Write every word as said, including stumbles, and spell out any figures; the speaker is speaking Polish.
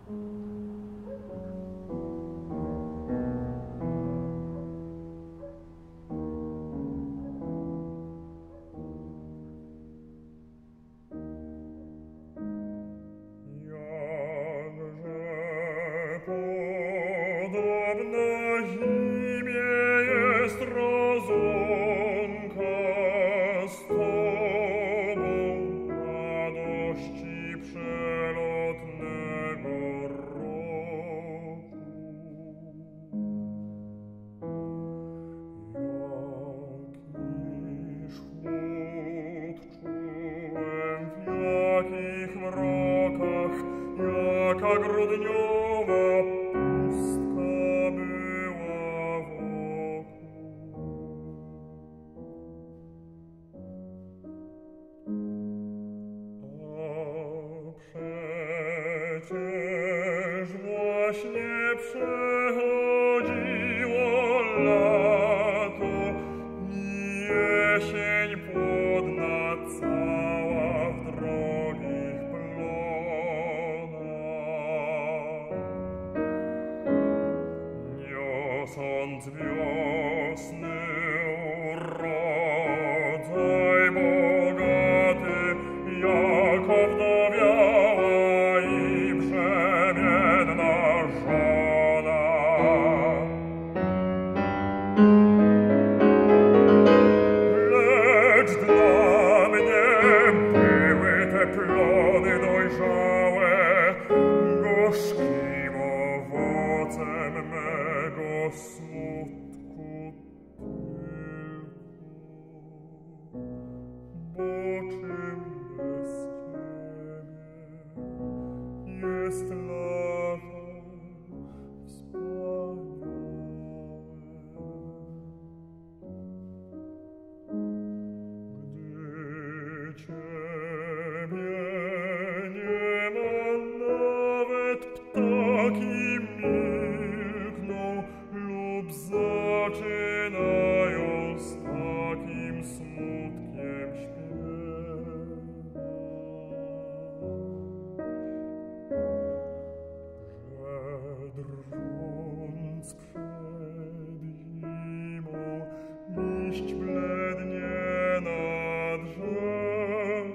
Jaka grudniowa pustka była wokół. A przecież właśnie przechodziło lato i jesień płodna cała w drogich niosąc wiosny rodzaj bogaty, jako wdowiała i brzemienna żona. Lecz dla mnie były te plony dojrzałe gorzkim owocem mego smutku tylko, bo czym bez ciebie jest lato wspaniałe. Gdy ciebie nie ma, nawet ptaki milkną lub zaczynają z takim smutkiem śpiewać, że drżąc przed zimą liść blednie na drzewach.